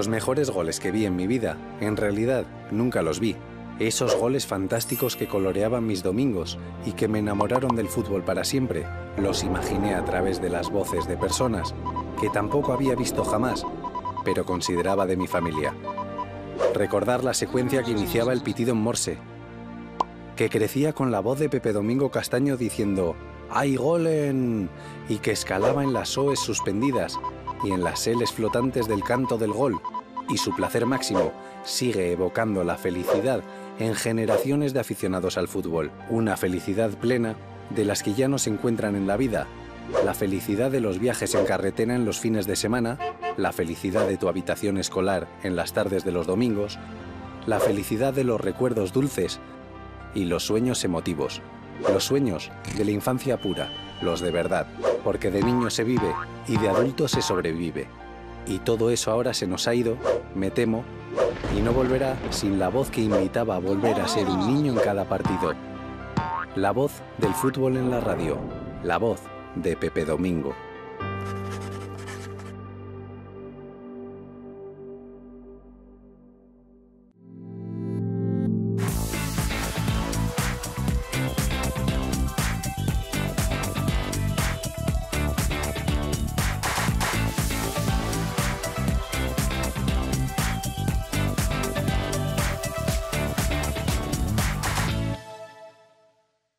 Los mejores goles que vi en mi vida, en realidad, nunca los vi. Esos goles fantásticos que coloreaban mis domingos y que me enamoraron del fútbol para siempre, los imaginé a través de las voces de personas que tampoco había visto jamás, pero consideraba de mi familia. Recordar la secuencia que iniciaba el pitido en Morse, que crecía con la voz de Pepe Domingo Castaño diciendo ¡hay gol en!, y que escalaba en las oes suspendidas y en las eles flotantes del canto del gol, y su placer máximo sigue evocando la felicidad en generaciones de aficionados al fútbol. Una felicidad plena de las que ya no se encuentran en la vida. La felicidad de los viajes en carretera en los fines de semana, la felicidad de tu habitación escolar en las tardes de los domingos, la felicidad de los recuerdos dulces y los sueños emotivos. Los sueños de la infancia pura, los de verdad, porque de niño se vive y de adulto se sobrevive. Y todo eso ahora se nos ha ido, me temo, y no volverá sin la voz que invitaba a volver a ser un niño en cada partido. La voz del fútbol en la radio, la voz de Pepe Domingo.